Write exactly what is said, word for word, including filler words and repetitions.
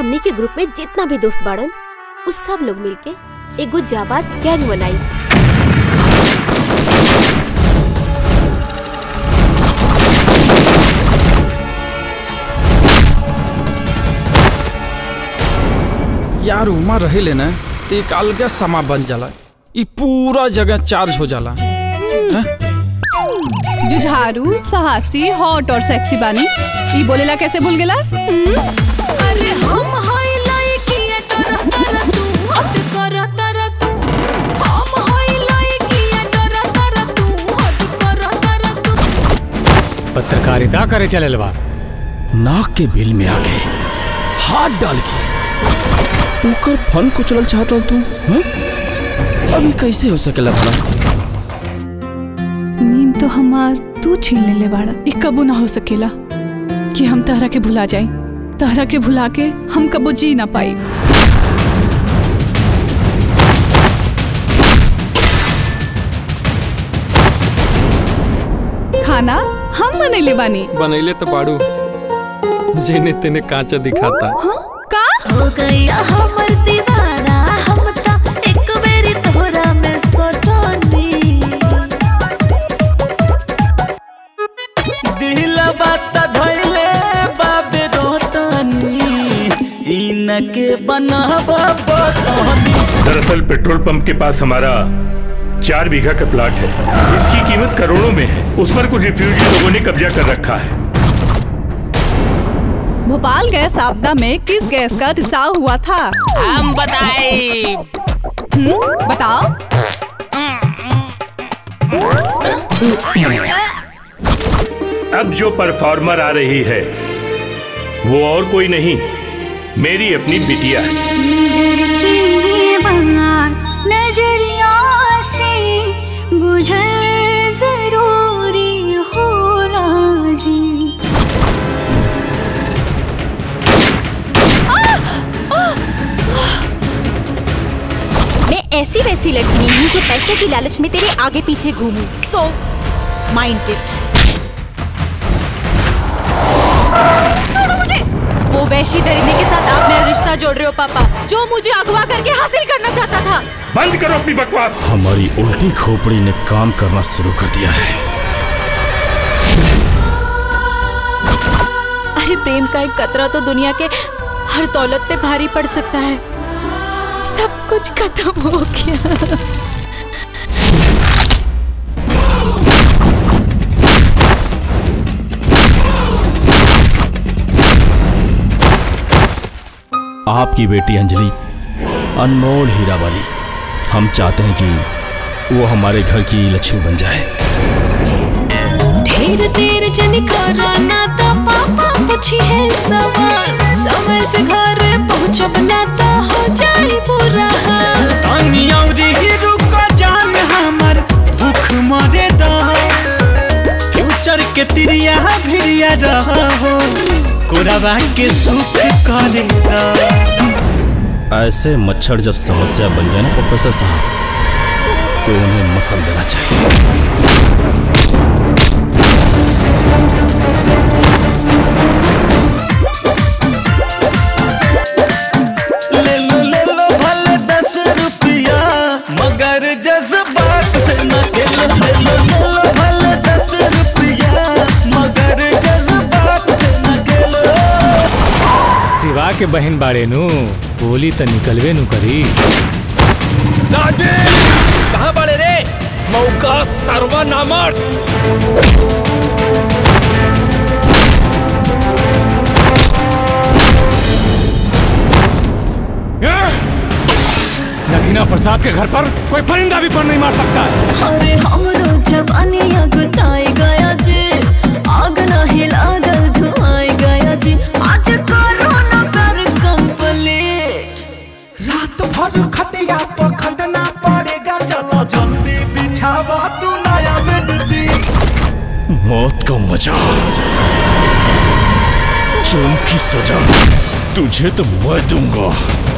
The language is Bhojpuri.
हमनी के ग्रुप में जितना भी दोस्त बाड़न उस सब लोग मिलके एगो जाबाज गैंग बनाई। यार उमा रहे लेना तो एक अलग समा बन जाला, ये पूरा जगह चार्ज हो जाला। जुझारू, साहसी, हॉट और सेक्सी बानी, ये बोलेला कैसे भूल गेला? अरे हम हाई लाइकी डरा डरा तू हद करा डरा तू, हम हाई लाइकी डरा डरा तू हद करा डरा तू। पत्रकारिता करे चले बा, नाक के बिल में आके हाथ डाल के ऊपर फन कुचलल चाहता तू, हाँ? अभी कैसे हो सकेला भला? नींद तो हमार तू छीन ले ले बाड़ा, ये कबू ना हो सकेला कि हम तहरा के भुला जाए। तहरा के भुला के हम कबू जी ना पाई। खाना हम बनैले बानी। बनैले तो बाड़ू, जेने तेने कांचा दिखाता। हाँ? का? हो गया हमर दीवाना, हम ता एक बेरी तोहरा में सोटनी। दिल बात धइले बाबे रोटनी, इनके बनाबा बटनी। दरअसल पेट्रोल पंप के पास हमारा चार बीघा का प्लाट है, जिसकी कीमत करोड़ों में है। उस पर कुछ रिफ्यूजी लोगों ने कब्जा कर रखा है। भोपाल गैस आपदा में किस गैस का रिसाव हुआ था? हम बताए। बताओ। अब जो परफॉर्मर आ रही है वो और कोई नहीं, मेरी अपनी बिटिया है। नजर की बात नजरिया से गुजर जरूरी हो राजी। मैं ऐसी वैसी लड़की नहीं हूँ जो पैसे की लालच में तेरे आगे पीछे घूमूं। So mind it. छोड़ो मुझे। वो वैशी दरिंदे के साथ आप मेरा रिश्ता जोड़ रहे हो पापा, जो मुझे अगवा करके हासिल करना चाहता था। बंद करो अपनी बकवास। हमारी उल्टी खोपड़ी ने काम करना शुरू कर दिया है। अरे प्रेम का एक कतरा तो दुनिया के हर दौलत पे भारी पड़ सकता है। सब कुछ खत्म हो गया। आपकी बेटी अंजलि अनमोल हीरा वाली, हम चाहते हैं कि वो हमारे घर की लक्ष्मी बन जाए। ढेर देर जन कराना था पापा पूछी है सवाल, समय से घर पहुँचब ना तो हो जाए बुरा हाल। तानी औरी ही रुको जान हमर भूख मरे दा, फ्यूचर के तिरिया भिरिया रहो, कोराबा के सुख करे दा। ऐसे मच्छर जब समस्या बन जाए ना प्रोफेसर साहब, तो उन्हें मसल देना चाहिए। ले लो ले लो भले दस रुपया, मगर जज्बात से न खेलो। ले लो ले लो भले दस रुपया, मगर जज्बात से न खेलो। सिवा के बहन बाड़े नु बोली तो निकलवे नु करी। कहाँ बड़े रे मौका सर्वनामत। नगीना प्रसाद के घर पर कोई परिंदा भी पर नहीं मार सकता है। अरे हमरो जवानी अगुताई गया जी, आग नहीं लागल धुआई गया जी। आज करो न कर कंप्लीट। रात भर खटिया पर खटना पड़ेगा, चलो जल्दी बिछावा तू नया बेडशीट। मौत का मजा, जुर्म की सजा तुझे तो मैं दूंगा।